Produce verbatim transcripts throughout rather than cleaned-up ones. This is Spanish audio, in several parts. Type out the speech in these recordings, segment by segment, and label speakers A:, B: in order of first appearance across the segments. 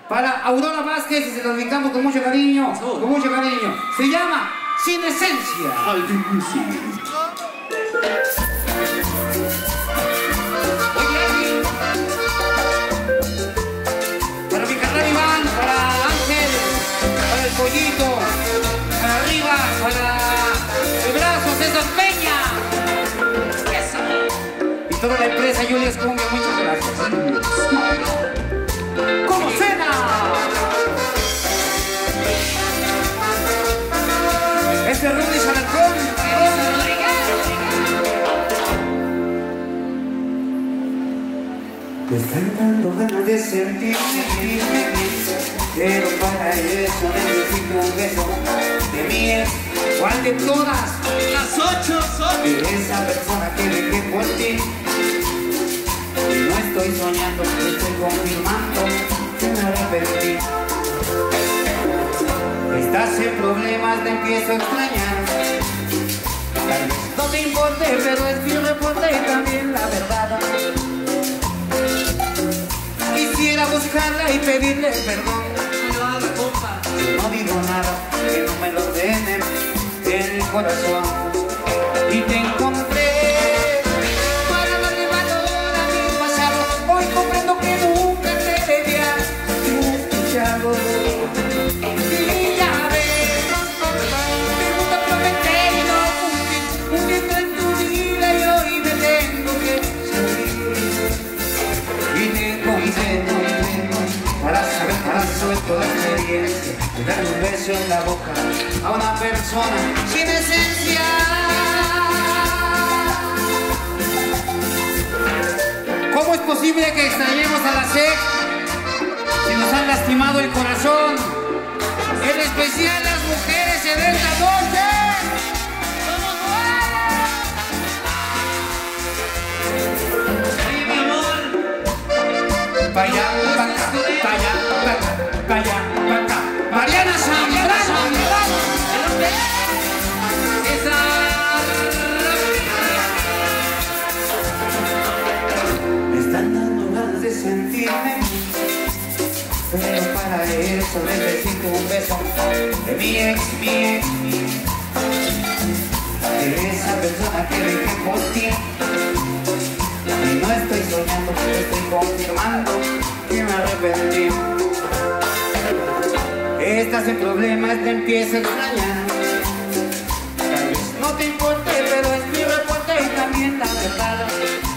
A: Para Aurora Vázquez y se lo dedicamos con mucho cariño, oh. con mucho cariño. Se llama Sin Esencia.
B: Al difícil.
A: Oye, para mi carnal Iván, para Ángel, para el Pollito, para arriba, para el brazo César Peña. Eso. Y toda la empresa Julius Cumbia, muchas gracias. ¡Como cena! Este es Rudy Salarcón. Me están dando ganas de sentirme, pero para eso necesito un beso de mi ex. ¿Cuál de todas?
B: Las ocho son
A: de esa persona que dejé por ti. No estoy soñando, estoy confirmando que me arrepentí. Estás en problemas, te empiezo a extrañar. Tal vez no te importe, pero es mi reporte y también la verdad. Quisiera buscarla y pedirle perdón. No digo nada, que no me lo den en el corazón. Y te encontré para darle valor a mi pasado. Hoy comprendo que nunca te debía escuchado. Y ya ves, te gusta prometer y no cumplir. Un día en tu vida y hoy me tengo que salir. Y te encontré para saber, para saber toda la experiencia de darle un beso en la boca a una persona sin esencia. ¿Cómo es posible que extrañemos a la ex si nos han lastimado el corazón? En especial las mujeres en esta noche.
B: Sí, mi amor.
A: Pa' allá, pa' acá, pa' allá, pa' acá, pa' allá, pa' acá. Mariana Zambrano. Me están dando ganas de sentirme, pero para eso necesito un beso de mi ex, mi ex, de esa persona que dejé por ti. Y no estoy soñando, pero estoy confirmando que me arrepentí. Estás en problemas, te empiezo a extrañar. Tal vez no te importe, pero es mi reporte y también la verdad.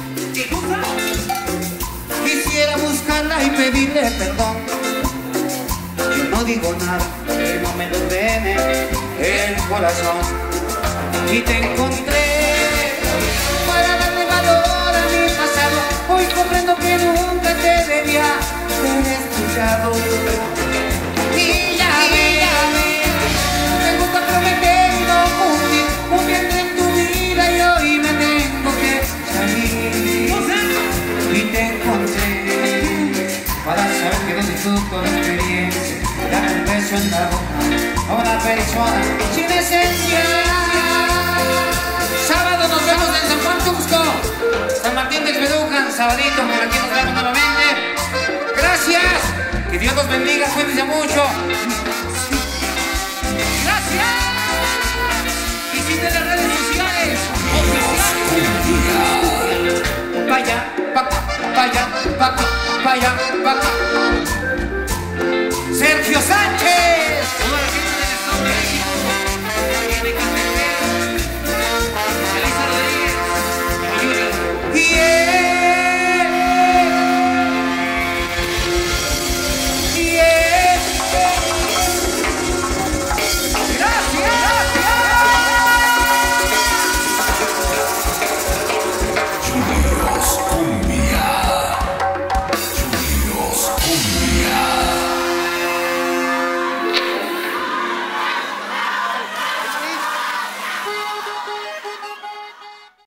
A: Quisiera buscarla y pedirle perdón. Yo no digo nada, que no me lo den el corazón. Y te encontré para darle valor a mi pasado. Hoy comprendo que nunca te debía haber escuchado. Y ya ves, te gusta prometer y no cumplir. Un bien en tu vida y hoy me tengo que salir. Y te encontré para saber que necesito la experiencia, dar un beso en la boca a una persona sin esencia. Sábado nos vemos en San Juan Tuxco, San Martín del Bedujan, sabadito, por aquí nos vemos nuevamente. Gracias, que Dios los bendiga, cuídense mucho.